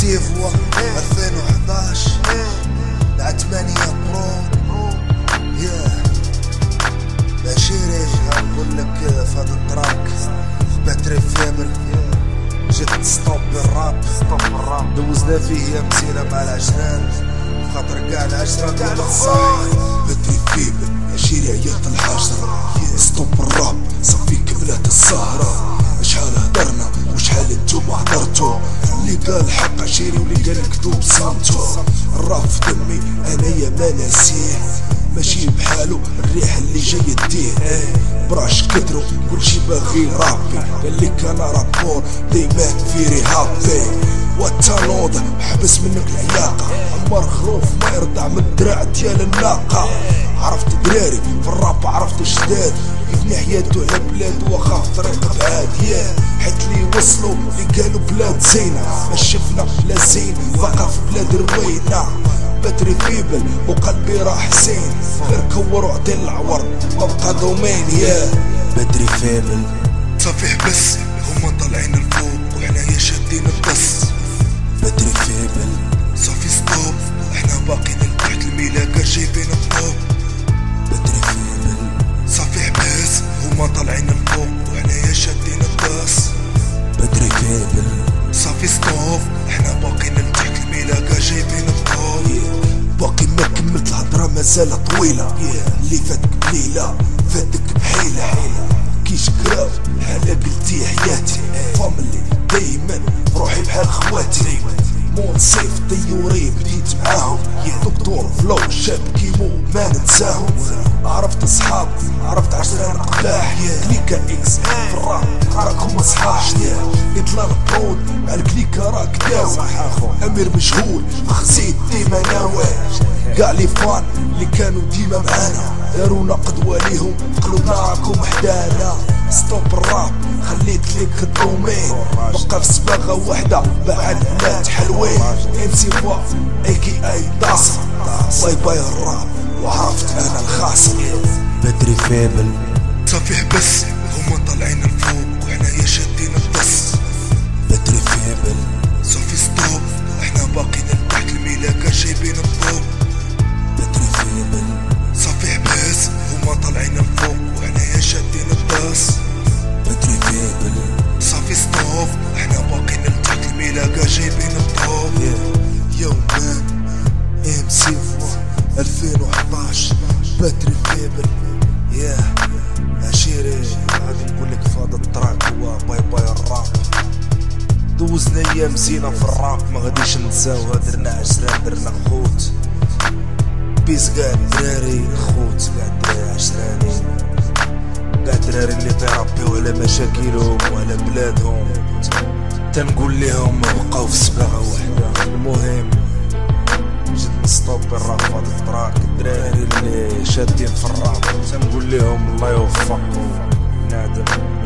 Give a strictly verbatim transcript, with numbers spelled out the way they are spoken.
سي فوا ألفين وحداش مع تمانية برو. ياه بشيري نقولك في هاد التراك باتري فيبل جيت ستوب الراب دوزنا فيه يا مسيرة مع العشران خاطر كاع العشرة ديال الصاي. باتري فيبل عشيري عيات الحجرة ستوب الراب صافي كملات السهرة. شحال هدرنا وشحال انتوما حضرتو اللي قال حق عشيري واللي قال كذوب صامتو. الراب في دمي انايا ما ناسيه ماشي بحالو الريح اللي جاي يديه. براش كدرو كلشي باغي رابي قال لك انا رابور ديما في رهابي. والتالوض حبس منك العياقة عمر خروف ما يرضع من الدراع ديال الناقة. عرفت دراري في الراب عرفت جداد يبني حياتو على بلاد واخا في طريق بعاد. ياه حيت لي وصلوا اللي قالوا بلاد زينة ما شفنا لا زين بقى في بلاد روينة. باتري فيبل وقلبي راح زين غير كور وعطي العور ما بقى دومين. ياه باتري فيبل صافي حبس هما طالعين الفوق وحنايا شادين الدس. باتري فيبل صافي ستوب احنا باقيين لتحت الميلاكر جايبين الطوب. باتري فيبل صافي حبس هما طالعين الفوق وحنايا شادين الدس. باتري فيبل صافي ستوب احنا باقيين لتحت الميلاكر جايبين الطوب. باقي ما كملت الهضرة مازال طويلة اللي فاتك بليلة فاتك بحيلة. كيش كراو حالا قلتي حياتي فاملي دايما بروحي بحال خواتي. مون سيف طيوري بديت معاهم دكتور فلو شاب كيمو ما ننساهم. عرفت صحاب عرفت عشرين قباح كليكا اكس في الراب راكم اصحاب. اطلال برود مع الكليكا راك داوي امير مشهور خزيت ديما ناوي. كاع لي فان اللي كانوا ديما معانا دارونا قدوة ليهم في قلوبنا راكم حدانا. ستوب الراب خليت ليك الدومين بقى في صباغة وحدة بعد بلاد حلوين. ام سي فوا اي كي اي داصر باي باي الراب وعرفت انا الخاسر. باتري فيبل صافي حبس هما طالعين الفوق وحنايا شادين الدس. باتري فيبل صافي ستوب احنا باقيين لتحت الميلاكر جايبين الطوب. باتري فيبل صافي حبس هما طالعين الفوق وحنايا شادين الدس. باتري فيبل صافي ستوب احنا باقيين لتحت الميلاكر جايبين الطوب. يومان ام سي فوا ألفين وحداش باتري فيبل. ياه عشيري غادي نقولك في هذا التراك هو باي باي الراب. دوزنا ايام زينة في الراب ما غاديش ننساوها درنا عشرين درنا خوت بيس كاع الدراري خوت كاع الدراري عشراني كاع الدراري اللي تيربيو على مشاكلهم وعلى بلادهم تنقول ليهم بقاو في صباغة وحدة. المهم جيت نستوب الراب في هذا التراك الدراري اللي شادين في الراب تنقول ليهم الله يوفقكم نادم.